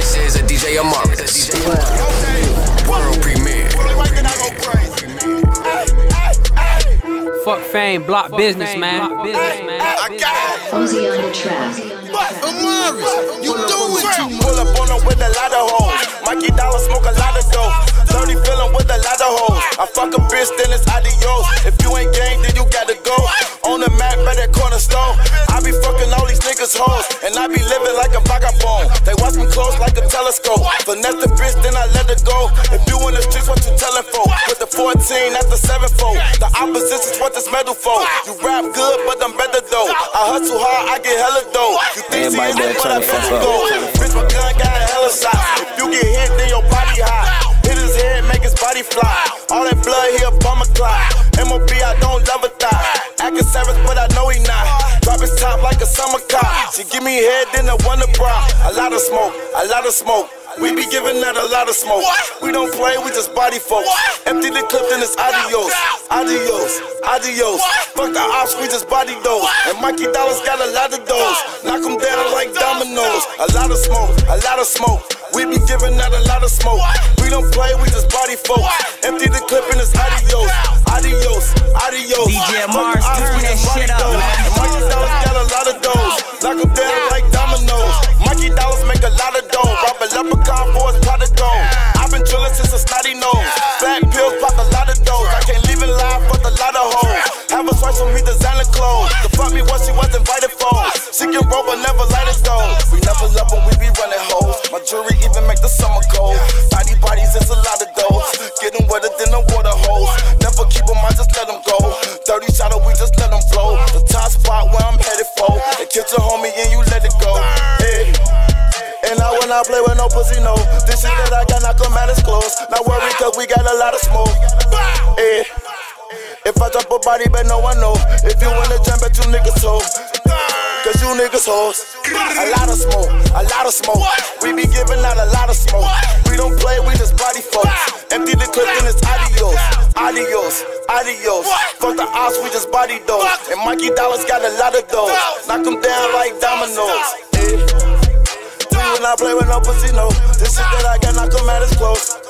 This is a DJ Amaris. World premiere. Fuck fame, block business, man. Uzi on the track. Amaris, you doing too much. Pull up on them with a lot of hoes. Mikey Dollar smoke a lot of dope. 30 feeling with a lot of hoes. I fuck a bitch, then it's adios. If you ain't gang, then you gotta go. On the map by that corner store. I be fucking all these niggas hoes. And I be living like a vagabond. They watch me close like a telescope. Finesse the bitch, then I let her go. If you in the streets, what you telling for? With the 14, not the 7-4. The opposition's what this medal for. You rap good, but I'm better though. I hustle hard, I get hella dough. You think she is it, but I bet you go. Bitch, my gun got a hella shot. If you get hit, then your body hot. Hit his head, make his body fly. All that blood, he a bummer clock. MOB, I don't love a thigh. Acting savage, but I know he not. Drop his top like a summer cop. She give me head, then a wonder bra. A lot of smoke, a lot of smoke. We be giving out a lot of smoke. We don't play, we just body folks. Empty the clip, then it's adios. Adios, adios. Fuck the ops, we just body those. And Mikey Dollars got a lot of those. Knock them down like dominoes. A lot of smoke, a lot of smoke. We be giving out a lot of smoke. We don't play, we just body folks. Empty the clip, and it's adios. Adios, adios. DJ Amaris, turn that shit up, man. And Mikey Dollars got a lot of those. Knock them down like dominoes. Mikey Dollars make a lot of dough. Rob a leprechaun for his pot of gold. I've been drilling since a snotty nose. Fat pills pop a lot of those. I can't leave it live, fuck a lot of hoes. Have a swipe on me, designer clothes. To fuck me what she was invited for. She can roll but never light it though. We never love when we be running hoes. My jewelry even make the summer cold. Bodies, it's a lot of those. Getting wetter than a water hose. Never keep them, I just let them go. 30 shadow, we just let them flow. The top spot where I'm headed for. They kiss a homie and you let it go. Hey. And I will not play with no pussy, no. This shit that I got not come at as close. Not worry, cause we got a lot of smoke. Hey. If I drop a body, bet no one know. If you in the jam, bet you niggas hoe. Cause you niggas hoes. A lot of smoke, a lot of smoke. We be giving out a lot of smoke. We don't play, we just body folks. Empty the clip and it's adios. Adios, adios. Fuck the ops, we just body those. And Mikey Dollars got a lot of those. Knock them down like dominoes. We will not play with no pussy, no. This shit that I got not come at as close.